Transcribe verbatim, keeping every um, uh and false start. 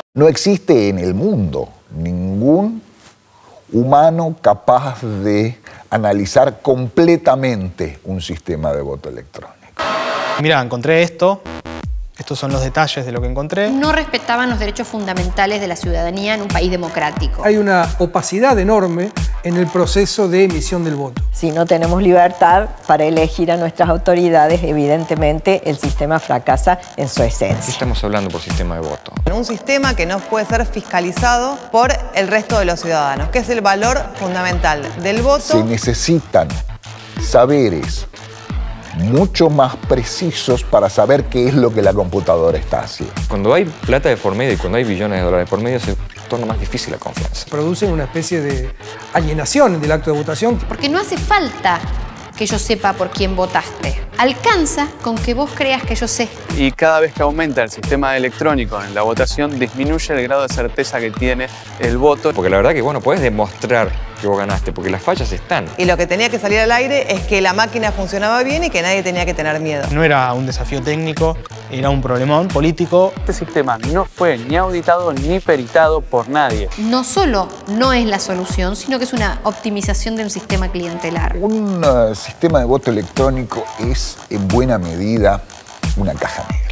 No existe en el mundo ningún humano capaz de analizar completamente un sistema de voto electrónico. Mira, encontré esto. Estos son los detalles de lo que encontré. No respetaban los derechos fundamentales de la ciudadanía en un país democrático. Hay una opacidad enorme en el proceso de emisión del voto. Si no tenemos libertad para elegir a nuestras autoridades, evidentemente el sistema fracasa en su esencia. Estamos hablando por sistema de voto. Un sistema que no puede ser fiscalizado por el resto de los ciudadanos, que es el valor fundamental del voto. Se necesitan saberes mucho más precisos para saber qué es lo que la computadora está haciendo. Cuando hay plata de por medio y cuando hay billones de dólares por medio, se torna más difícil la confianza. Producen una especie de alienación del acto de votación. Porque no hace falta que yo sepa por quién votaste. Alcanza con que vos creas que yo sé. Y cada vez que aumenta el sistema electrónico en la votación, disminuye el grado de certeza que tiene el voto. Porque la verdad que, bueno, podés demostrar que vos ganaste, porque las fallas están. Y lo que tenía que salir al aire es que la máquina funcionaba bien y que nadie tenía que tener miedo. No era un desafío técnico, era un problemón político. Este sistema no fue ni auditado ni peritado por nadie. No solo no es la solución, sino que es una optimización de un sistema clientelar. Un uh, sistema de voto electrónico es, en buena medida, una caja negra.